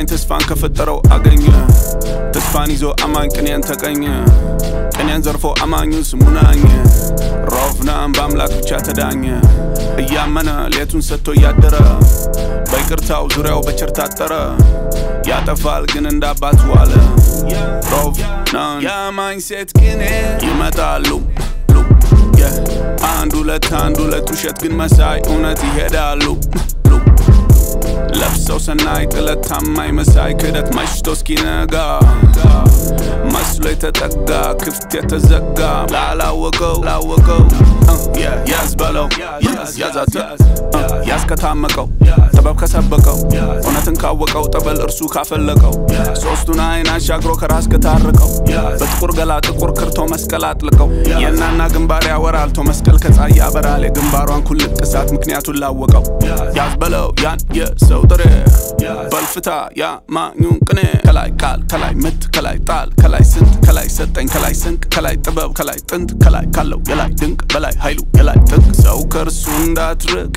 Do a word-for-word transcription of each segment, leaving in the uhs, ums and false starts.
አማኝ ተስፋን ከፈጠረው አገኘ ተስፋን ይዞ አማኝ ቅኔን ተቀኘ ቅኔን ዘርፎ አማኙ ስሙናኝ ሮፍናም በአምላክ ብቻ ተዳኘ እያመነ ሌቱን ሰጥቶ ያደረ በይቅርታው ዙሪያው በቸር ታጠረ ያጠፋል ግን እንዳባቱ ዋለ ሮፍናም ያማኝ ሴት ቅኔ ይመጣሉ አንዱ ለት አንዱ ለት ውሸት ግን መሳይ እውነት ይሄዳሉ ለብሰው ሰናይ ጥለት ታማኝ መሳይ ክደት መሽቶ እስኪነጋ መስሎ የተጠጋ ክፍት የተዘጋ ላላወቀው ላወቀው ያዝበለው ያዛተ ያስከታመቀው ጥበብ ከሰበቀው እውነትን ካወቀው ጠበል እርሱ ካፈለቀው ሶስቱን አይን አሻግሮ ከራስ ከታረቀው በጥቁር ገላ ጥቁር ክርቶ መስቀል አጥልቀው የናና ግንባር ያወራልቶ መስቀል ከጻይ ያበራል የግንባሯን ኩልቅ እሳት ምክንያቱን ላወቀው ያዝበለው ያን የሰው ጥሬ በልፍታ ያማኙን ቅኔ ከላይ ቃል ከላይ ምት ከላይ ጣል ከላይ ስንት ከላይ ሰጠኝ ከላይ ስንቅ ከላይ ጥበብ ከላይ ጥንት ከላይ ካለው የላይ ድንቅ በላይ ኃይሉ የላይ ጥንቅ ሰው ከርሱ እንዳትርቅ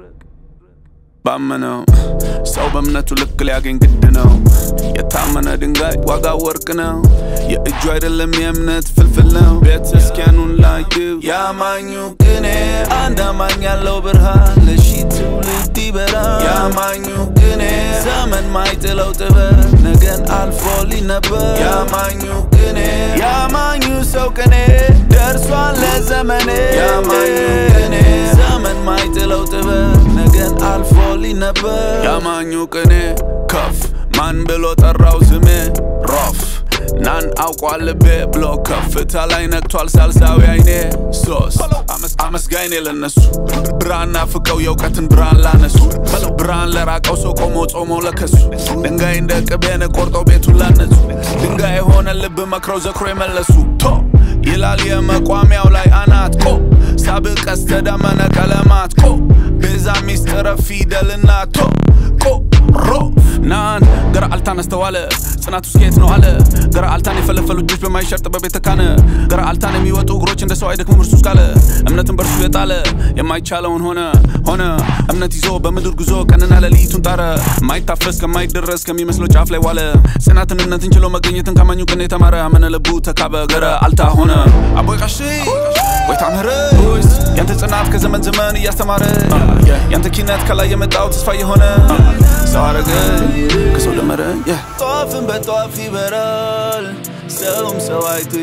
ባመነው ሰው በእምነቱ ልክ ሊያገኝ ግድ ነው የታመነ ድንጋይ ዋጋ ወርቅ ነው የእጁ አይደለም የእምነት ፍልፍል ነው ቤተክርስቲያኑን ላይው ያማኙ ቅኔ አንድ አማኝ ያለው ብርሃን ለሺ ትውልድ ይበራ ያማኙ ቅኔ ዘመን ማይጥለው ጥበብ ነገን አልፎ ሊነበብ ያማኙ ቅኔ ያማኙ ሰው ቅኔ ደርሷል ለዘመኔ ያማኙ ቅኔ ዘመን ማይጥለው ጥበብ ነገን አልፎ ሊነበብ ያማኙ ቅኔ ከፍ ማን ብሎ ጠራው ስሜ ሮፍ ናን አውቋል ልቤ ብሎ ከፍታ ላይ ነቅቷል ሳልሳዊ አይኔ ሶስ አመስጋይኔ ለነሱ ብርሃን ናፍቀው የእውቀትን ብርሃን ላነሱ ብርሃን ለራቀው ሰው ቆሞ ጾሞ ለከሱ ድንጋይ እንደ ቅቤን ቆርጦ ቤቱን ላነጹ ድንጋይ የሆነ ልብ መክረው ዘክሮ የመለሱ ቶ ይላል የመቋሚያው ላይ አናት ቆ ሳብቅ ቀስተ ደመነ ቀለማት ቆ ቤዛ ሚስጥረ ፊደልና ቶ ቆ ሮ ናን ገራ አልታን አስተዋለ ጽናቱ ስኬት ነው አለ ገራ አልታን የፈለፈሉ እጆች በማይሸርጥ በቤተ ካነ ገራ አልታን የሚወጡ እግሮች እንደ ሰው አይደክሙም እርሱ እስካለ እምነትን በርሱ የጣለ የማይቻለውን ሆነ ሆነ እምነት ይዞ በምድር ጉዞ ቀንና ሌሊቱን ጣረ ማይታፈስ ከማይደረስ ከሚመስለው ጫፍ ላይ ዋለ ጽናትን እምነትን ችሎ መገኘትን ከማኙ ቅኔ ተማረ አመነ ልቡ ተካበ ገራ አልታ ሆነ አቦይ ቃሺ ወይ ታምረ ያንተ ጽናት ከዘመን ዘመን እያስተማረ ያንተ ኪነት ከላይ የመጣው ተስፋ የሆነ ሰው አረገ ከሰው ደመረ ጧፍን በጧፍ ይበራል ሰውም ሰው አይቶ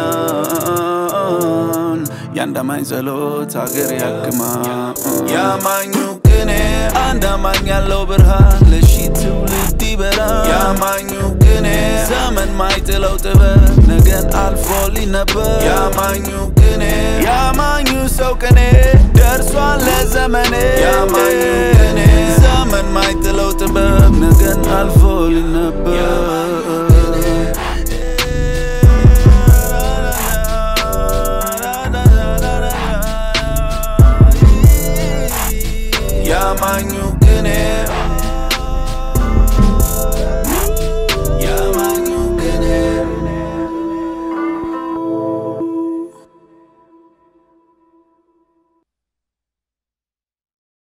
ይጸናል ያንድ አማኝ ጸሎት አገር ያክማል ያማኙ ቅኔ አንድ አማኝ ያለው ብርሃን ለሺ ትውልድ ይበራል ያማኙ ቅኔ ዘመን ማይጥለው ጥበብ ነገን አልፎ ሊነበብ ያማኙ ቅኔ ያማኙ ሰው ቅኔ ደርሷል ለዘመኔ ያማኙ ቅኔ ዘመን ማይጥለው ጥበብ ነገን አልፎ ሊነበብ